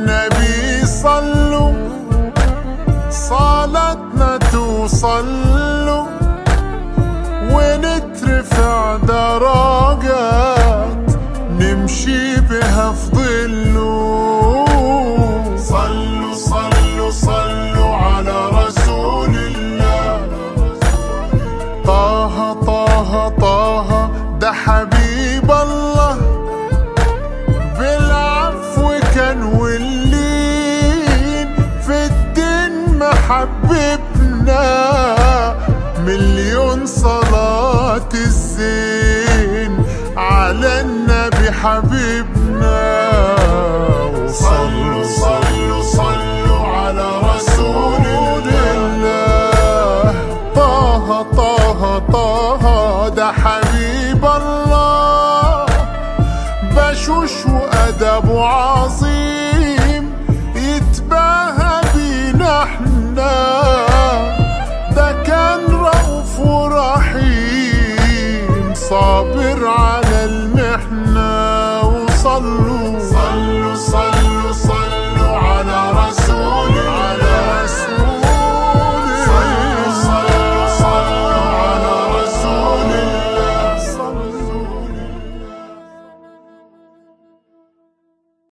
النبي صلوا، صلاتنا توصلوا ونترفع درجات نمشي بها في ظله. صلوا صلوا صلوا على رسول الله. طه طه طه ده حبيب الله، بالعفو كان واللين في الدين محببنا. مليون صلاة الزين على النبي حبيبنا.